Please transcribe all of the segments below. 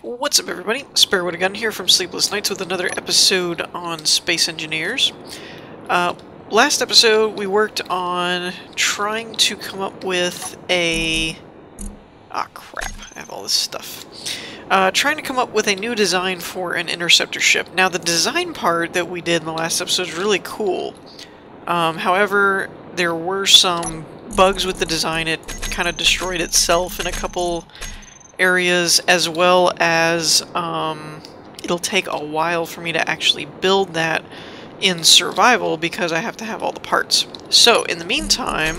What's up, everybody? Sparewood here from Sleepless Nights with another episode on Space Engineers. Last episode we worked on trying to come up with a... Ah, crap. I have all this stuff. Trying to come up with a new design for an interceptor ship. Now, the design part that we did in the last episode is really cool. However, there were some bugs with the design. It kind of destroyed itself in a couple areas, as well as it'll take a while for me to actually build that in survival because I have to have all the parts. So, in the meantime,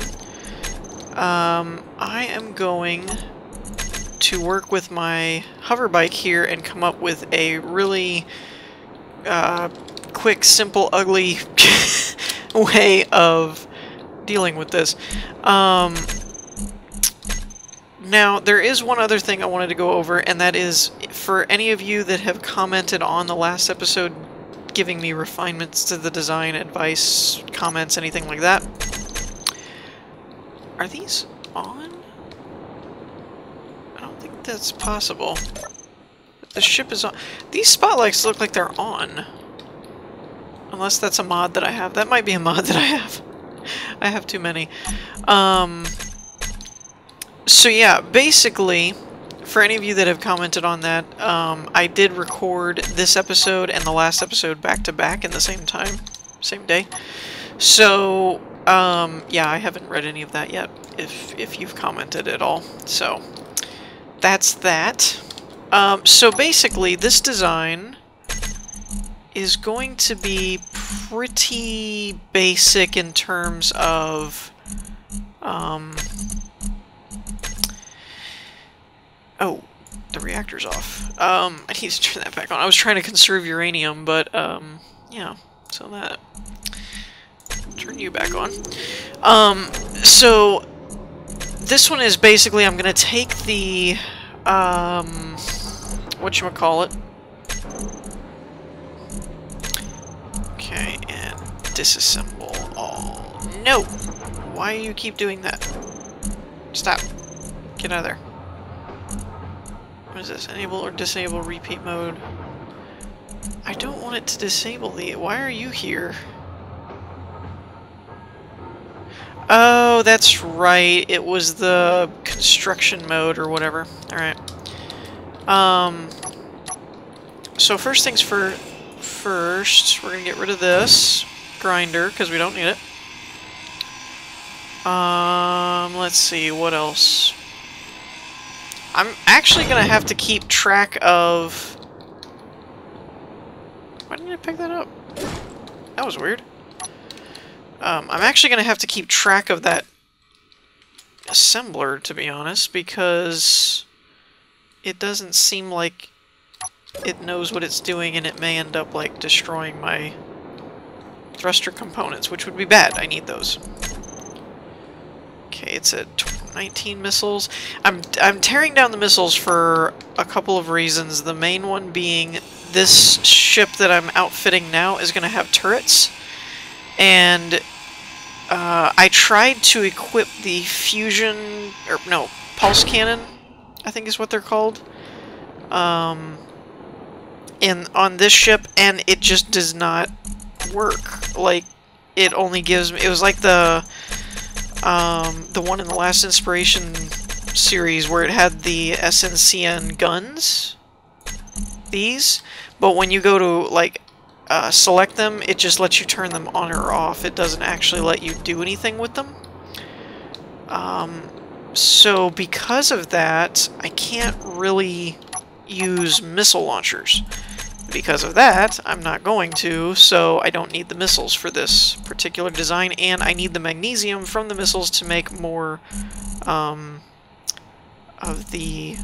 I am going to work with my hover bike here and come up with a really quick, simple, ugly way of dealing with this. Now, there is one other thing I wanted to go over, and that is, for any of you that have commented on the last episode, giving me refinements to the design, advice, comments, anything like that. Are these on? I don't think that's possible. The ship is on. These spotlights look like they're on. Unless that's a mod that I have. That might be a mod that I have. I have too many. So yeah, basically, for any of you that have commented on that, I did record this episode and the last episode back-to-back in the same time, same day. So, yeah, I haven't read any of that yet, if you've commented at all. So, that's that. So basically, this design is going to be pretty basic in terms of, oh, the reactor's off. I need to turn that back on. I was trying to conserve uranium, but, yeah, so that... Turn you back on. So, this one is basically, I'm gonna take the, whatchamacallit. Okay, and disassemble all. No! Why do you keep doing that? Stop. Get out of there. What is this? Enable or disable repeat mode? I don't want it to disable the... Why are you here? Oh, that's right. It was the construction mode or whatever. Alright. So first things first, we're gonna get rid of this grinder, because we don't need it. Let's see, what else? I'm actually gonna have to keep track of... Why didn't I pick that up? That was weird. I'm actually gonna have to keep track of that assembler, to be honest, because it doesn't seem like it knows what it's doing, and it may end up, like, destroying my thruster components, which would be bad. I need those. Okay, it's at 19 missiles. I'm tearing down the missiles for a couple of reasons. The main one being this ship that I'm outfitting now is going to have turrets. And I tried to equip the fusion, or no, pulse cannon, I think is what they're called, on this ship, and it just does not work. Like, it only gives me, it was like the one in the last Inspiration series where it had the SNCN guns, these, but when you go to, like, select them, it just lets you turn them on or off. It doesn't actually let you do anything with them. So because of that, I can't really use missile launchers. Because of that, I'm not going to, so I don't need the missiles for this particular design, and I need the magnesium from the missiles to make more of the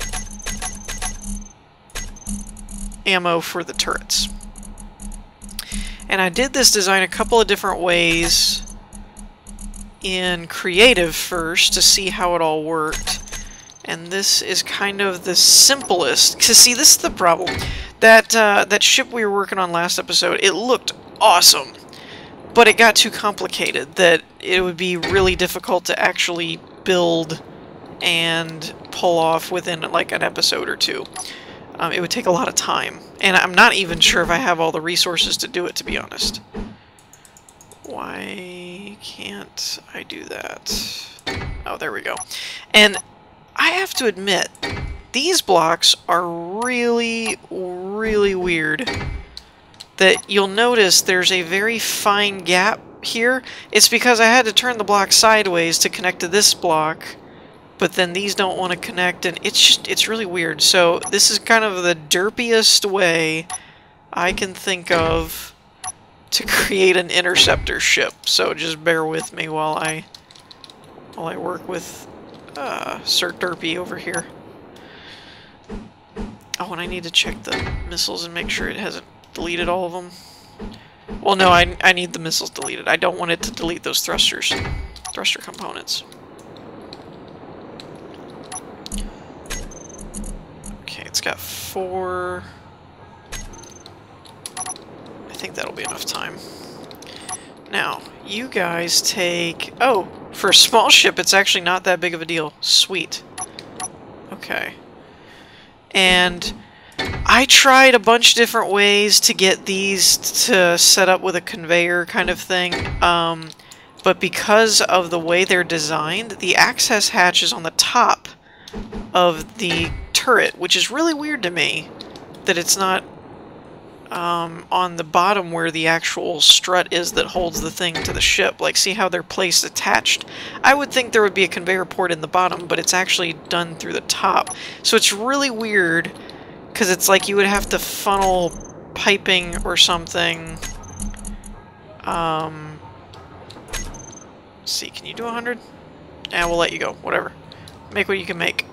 ammo for the turrets. And I did this design a couple of different ways in Creative first to see how it all worked. And this is kind of the simplest. To see, this is the problem. That ship we were working on last episode, it looked awesome, but it got too complicated that it would be really difficult to actually build and pull off within like an episode or two. It would take a lot of time. And I'm not even sure if I have all the resources to do it, to be honest. Why can't I do that? Oh, there we go. And I have to admit, these blocks are really, really weird. That you'll notice there's a very fine gap here. It's because I had to turn the block sideways to connect to this block, but then these don't want to connect, and it's really weird. So this is kind of the derpiest way I can think of to create an interceptor ship. So just bear with me while I work with Sir Derpy over here. Oh, and I need to check the missiles and make sure it hasn't deleted all of them. Well, no, I need the missiles deleted. I don't want it to delete those thruster components. Okay, it's got 4. I think that'll be enough time. Now, you guys take... Oh, for a small ship, it's actually not that big of a deal. Sweet. Okay. And I tried a bunch of different ways to get these to set up with a conveyor kind of thing, but because of the way they're designed, the access hatch is on the top of the turret, which is really weird to me, that it's not on the bottom where the actual strut is that holds the thing to the ship. Like, see how they're placed attached? I would think there would be a conveyor port in the bottom, but it's actually done through the top. So it's really weird, because it's like you would have to funnel piping or something. Let's see, can you do 100? Yeah, we'll let you go. Whatever. Make what you can make.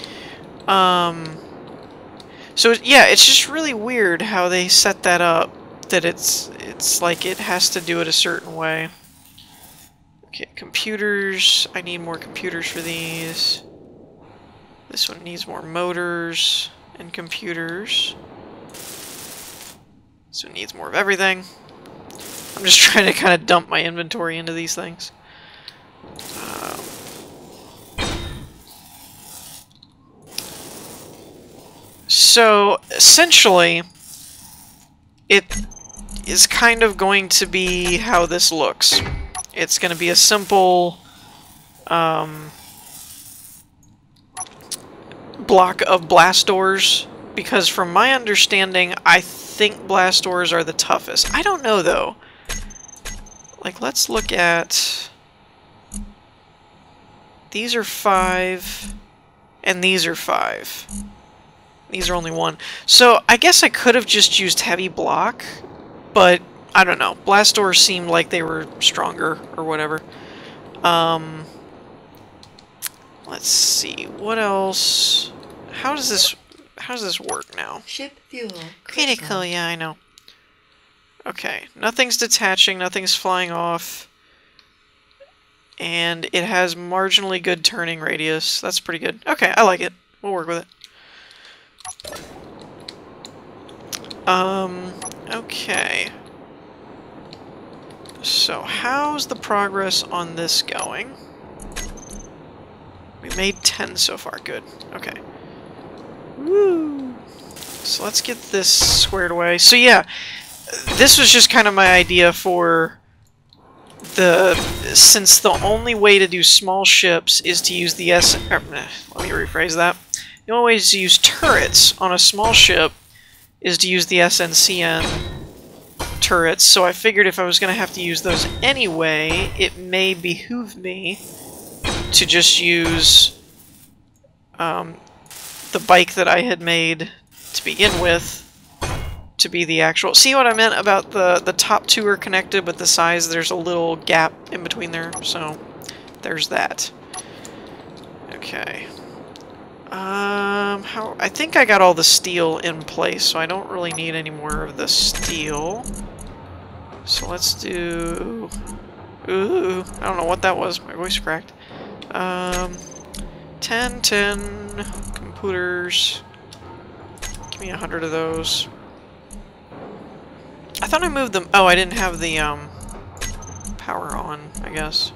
So yeah, it's just really weird how they set that up. That it's like it has to do it a certain way. Okay, computers. I need more computers for these. This one needs more motors and computers. This one needs more of everything. I'm just trying to kind of dump my inventory into these things. So, essentially, it is kind of going to be how this looks. It's going to be a simple block of blast doors, because from my understanding, I think blast doors are the toughest. I don't know, though. Like, let's look at... These are 5, and these are 5. These are only 1. So, I guess I could have just used heavy block, but I don't know. Blast doors seemed like they were stronger, or whatever. Let's see, what else? How does this work now? Ship fuel Critical, yeah, I know. Okay, nothing's detaching, nothing's flying off. And it has marginally good turning radius. That's pretty good. Okay, I like it. We'll work with it. Okay. So, how's the progress on this going? We made 10 so far. Good. Okay. Woo! So let's get this squared away. So yeah, this was just kind of my idea for since the only way to do small ships is to use the let me rephrase that. The only way to use turrets on a small ship is to use the SNCN turrets, so I figured if I was going to have to use those anyway, it may behoove me to just use the bike that I had made to begin with to be the actual... See what I meant about the top 2 are connected, but the size, there's a little gap in between there, so there's that. Okay. I think I got all the steel in place, so I don't really need any more of the steel. So let's do... Ooh, I don't know what that was. My voice cracked. 10, computers. Give me 100 of those. I thought I moved them... Oh, I didn't have the, power on, I guess.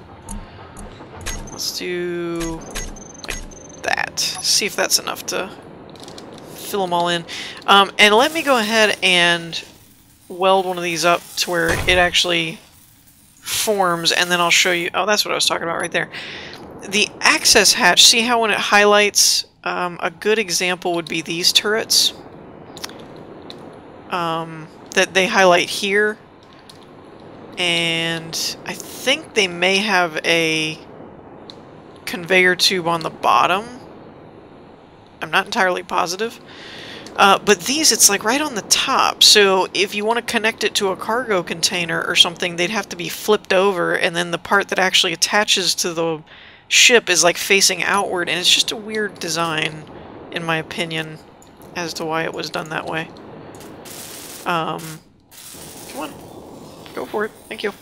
Let's do... like that. See if that's enough to fill them all in. And let me go ahead and weld one of these up to where it actually forms, and then I'll show you. Oh, that's what I was talking about right there. The access hatch, see how when it highlights, a good example would be these turrets. That they highlight here. And I think they may have a conveyor tube on the bottom. I'm not entirely positive. But these, it's like right on the top. So if you want to connect it to a cargo container or something, they'd have to be flipped over, and then the part that actually attaches to the ship is like facing outward, and it's just a weird design, in my opinion, as to why it was done that way. Come on. Go for it. Thank you.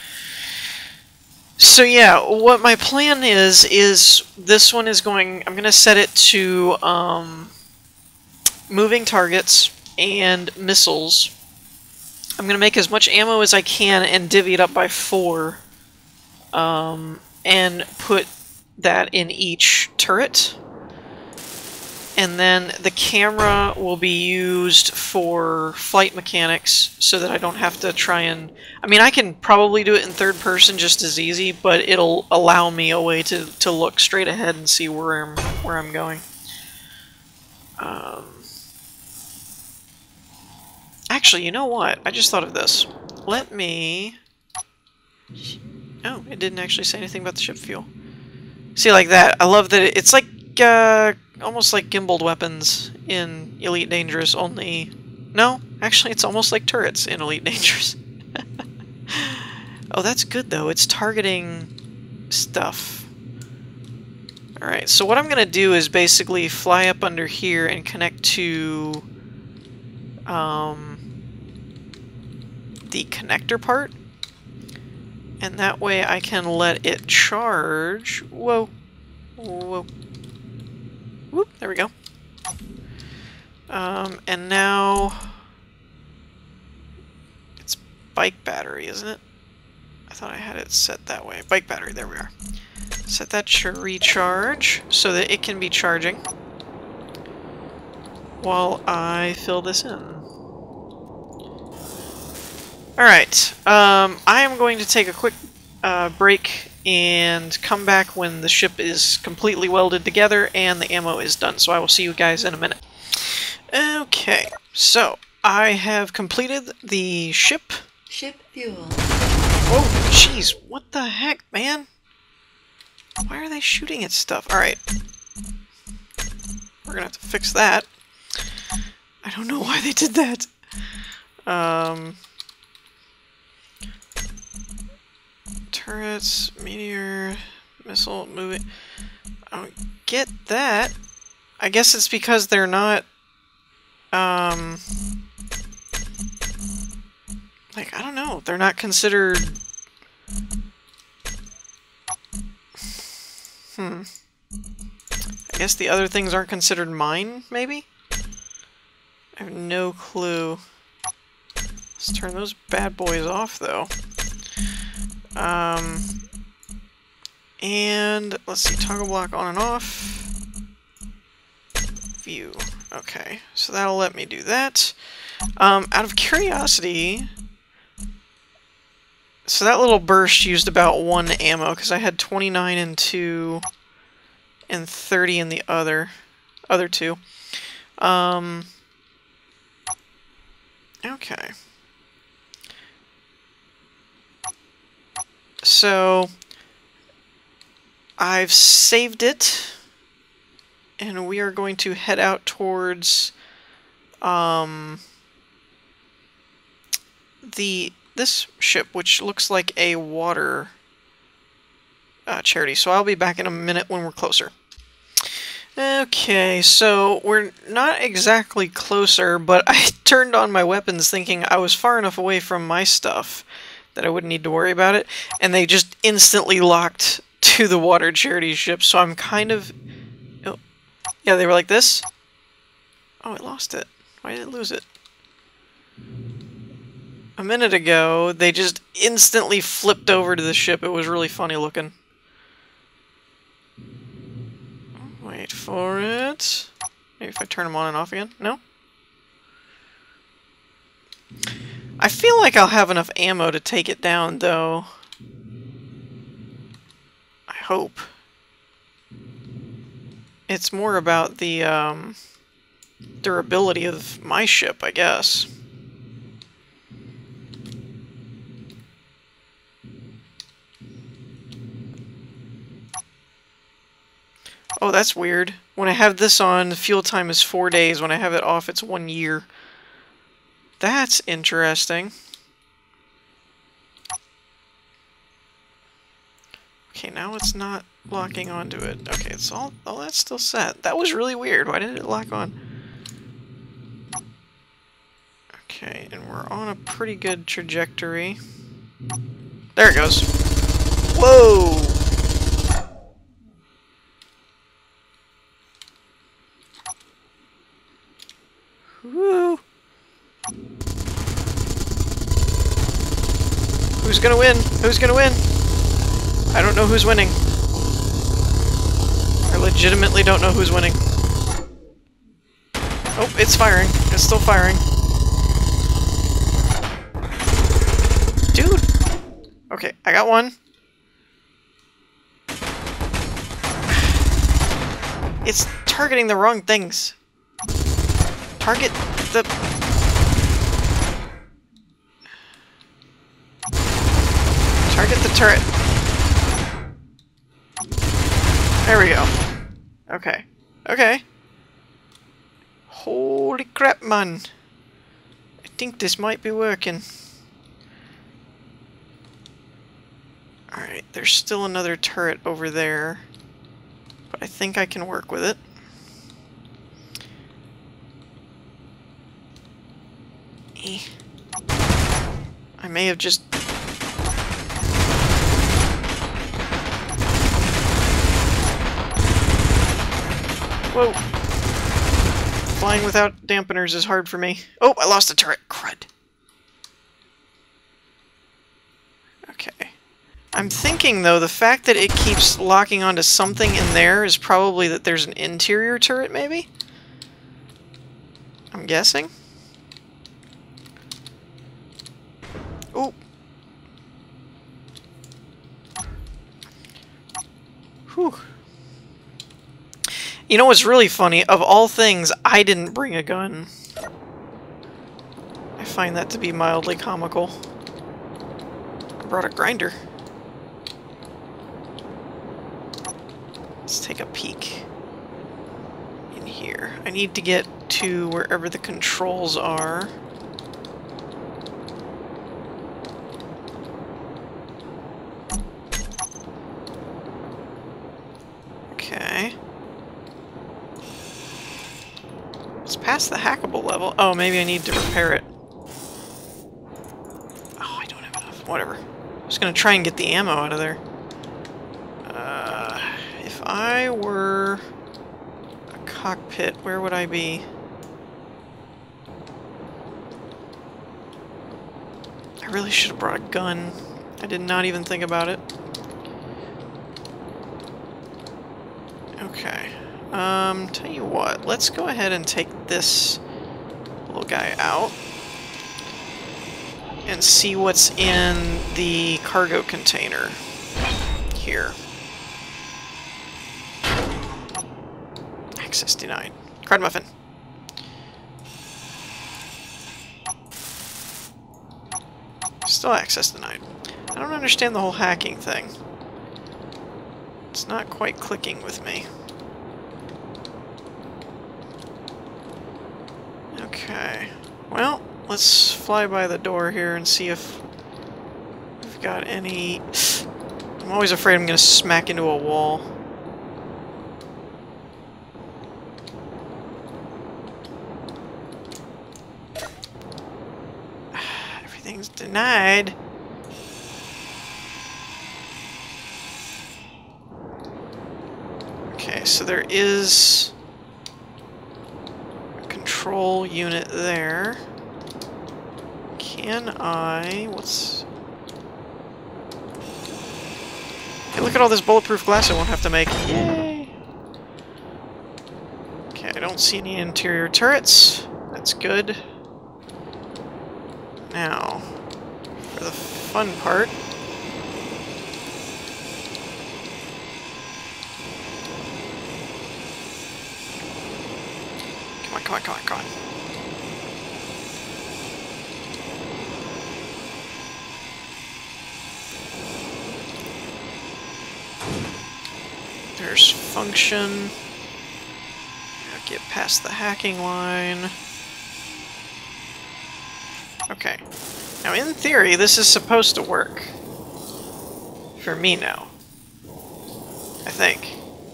So yeah, what my plan is this one is going, I'm going to set it to moving targets and missiles. I'm going to make as much ammo as I can and divvy it up by 4. And put that in each turret. And then the camera will be used for flight mechanics so that I don't have to try and... I mean, I can probably do it in third person just as easy, but it'll allow me a way to look straight ahead and see where I'm going. Actually, you know what? I just thought of this. Let me... Oh, it didn't actually say anything about the ship fuel. See, like that. I love that it's like... almost like gimbaled weapons in Elite Dangerous, only... No, actually it's almost like turrets in Elite Dangerous. Oh, that's good though. It's targeting stuff. Alright, so what I'm going to do is basically fly up under here and connect to the connector part. And that way I can let it charge. Whoa. Whoa. Whoop, there we go. And now it's bike battery, isn't it? I thought I had it set that way. Bike battery, there we are. Set that to recharge so that it can be charging while I fill this in. Alright, I am going to take a quick break and come back when the ship is completely welded together and the ammo is done. So I will see you guys in a minute. Okay, so I have completed the ship. Ship fuel. Oh, jeez, what the heck, man? Why are they shooting at stuff? Alright. We're gonna have to fix that. I don't know why they did that. Turrets, meteor, missile, moving. I don't get that. I guess it's because they're not, like, I don't know. They're not considered... I guess the other things aren't considered mine, maybe? I have no clue. Let's turn those bad boys off, though. And let's see, toggle block on and off. View. Okay, so that'll let me do that. Out of curiosity, so that little burst used about 1 ammo, because I had 29 in 2 and 30 in the other 2. Okay. So I've saved it, and we are going to head out towards this ship, which looks like a water charity. So I'll be back in a minute when we're closer. Okay, so we're not exactly closer, but I turned on my weapons thinking I was far enough away from my stuff that I wouldn't need to worry about it, and they just instantly locked to the water charity ship, so I'm kind of... Oh. Yeah, they were like this. Oh, I lost it. Why did it lose it? A minute ago, they just instantly flipped over to the ship. It was really funny looking. Wait for it. Maybe if I turn them on and off again? No? I feel like I'll have enough ammo to take it down, though. I hope. It's more about the, durability of my ship, I guess. Oh, that's weird. When I have this on, the fuel time is 4 days. When I have it off, it's 1 year. That's interesting. Okay, now it's not locking onto it. Okay, it's all... Oh, that's still set. That was really weird. Why didn't it lock on? Okay, and we're on a pretty good trajectory. There it goes. Whoa! Woo! Who's gonna win? Who's gonna win? I don't know who's winning. I legitimately don't know who's winning. Oh, it's firing. It's still firing. Dude! Okay, I got one. It's targeting the wrong things. Target the... Target the turret. There we go. Okay. Okay. Holy crap, man. I think this might be working. Alright, there's still another turret over there. But I think I can work with it. I may have just... Whoa! Flying without dampeners is hard for me. Oh, I lost a turret. Crud. Okay. I'm thinking, though, the fact that it keeps locking onto something in there is probably that there's an interior turret, maybe? I'm guessing? Oh! Whew. You know what's really funny? Of all things, I didn't bring a gun. I find that to be mildly comical. I brought a grinder. Let's take a peek in here. I need to get to wherever the controls are. Okay. It's past the hackable level. Oh, maybe I need to repair it. Oh, I don't have enough. Whatever. I'm just gonna try and get the ammo out of there. If I were a cockpit, where would I be? I really should have brought a gun. I did not even think about it. Okay. Tell you what, let's go ahead and take this little guy out and see what's in the cargo container here. Access denied. Crud muffin. Still access denied. I don't understand the whole hacking thing. It's not quite clicking with me. Okay. Well, let's fly by the door here and see if we've got any... I'm always afraid I'm going to smack into a wall. Everything's denied. Okay, so there is a control unit there. Can I... what's... Hey, look at all this bulletproof glass I won't have to make. Yay! Okay, I don't Don't see any interior turrets. That's good. Now, for the fun part. Come on, come on, come on, come on. There's function. Get past the hacking line. Okay. Now, in theory, this is supposed to work. For me now. I think.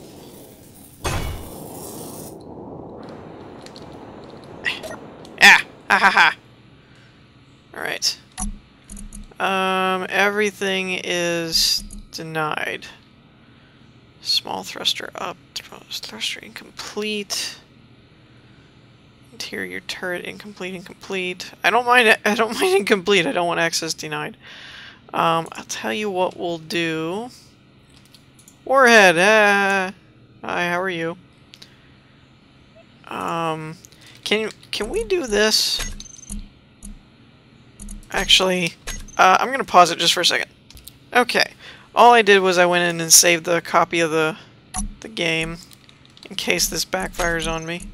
Ah! Ha ha ha! Alright. Everything is denied. Small thruster up, thruster incomplete. Interior turret incomplete, incomplete. I don't mind incomplete. I don't want access denied. I'll tell you what we'll do. Warhead, hi, how are you? Can we do this? Actually, I'm gonna pause it just for a second. Okay. All I did was I went in and saved the copy of the game in case this backfires on me.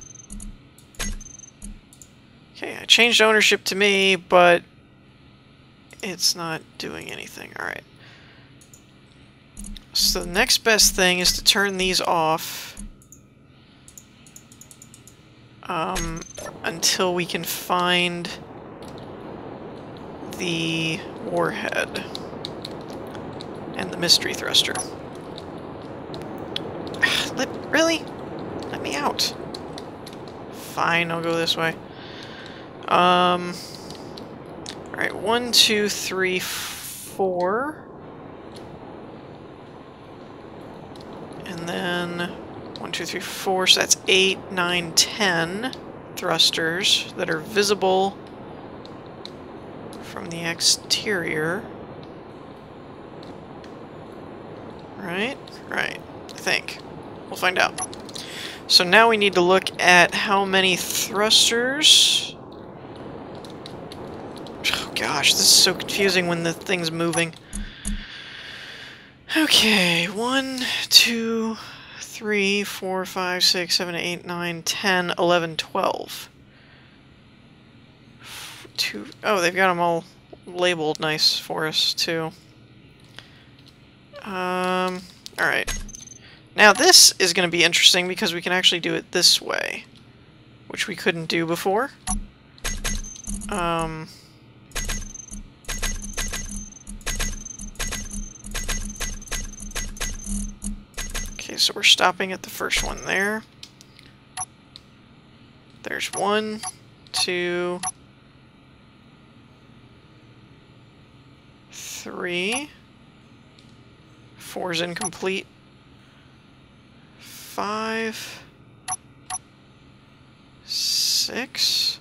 Okay, I changed ownership to me, but it's not doing anything. Alright. So the next best thing is to turn these off until we can find the warhead and the mystery thruster. Really? Let me out. Fine, I'll go this way. Alright, 1, 2, 3, 4. And then 1, 2, 3, 4, so that's 8, 9, 10 thrusters that are visible from the exterior. Right? Right. I think. We'll find out. So now we need to look at how many thrusters. Oh gosh, this is so confusing when the thing's moving. Okay, 1, 2, 3, 4, 5, 6, 7, 8, 9, 10, 11, 12. Oh, they've got them all labeled nice for us, too. Alright. Now this is going to be interesting because we can actually do it this way, which we couldn't do before. Okay, so we're stopping at the first one there. There's 1, 2, 3. 4's incomplete. 5, 6,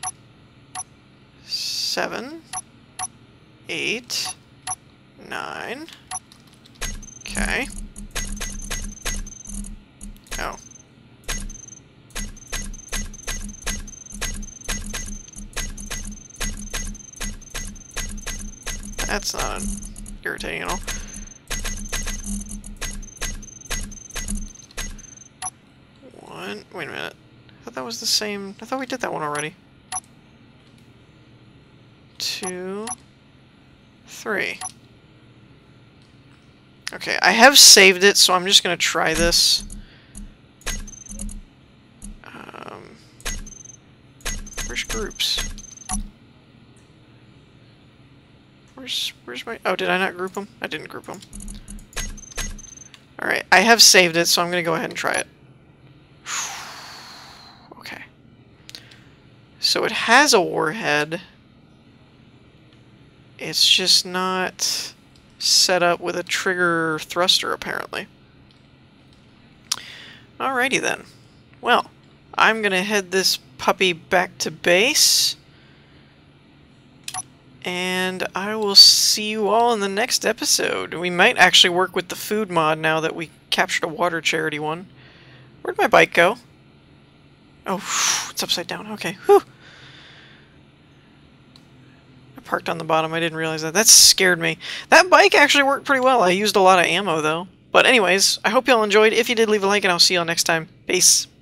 7, 8, 9. Okay. Oh. That's not irritating at all. Wait a minute. I thought that was the same. I thought we did that one already. 2, 3. Okay, I have saved it, so I'm just going to try this. Where's groups? Where's my... Oh, did I not group them? I didn't group them. Alright, I have saved it, so I'm going to go ahead and try it. Okay. So it has a warhead. It's just not set up with a trigger thruster, apparently. Alrighty then. Well, I'm going to head this puppy back to base. And I will see you all in the next episode. We might actually work with the food mod now that we captured a water charity one. Where'd my bike go? Oh, it's upside down. Okay. Whew. I parked on the bottom. I didn't realize that. That scared me. That bike actually worked pretty well. I used a lot of ammo, though. But anyways, I hope y'all enjoyed. If you did, leave a like, and I'll see y'all next time. Peace.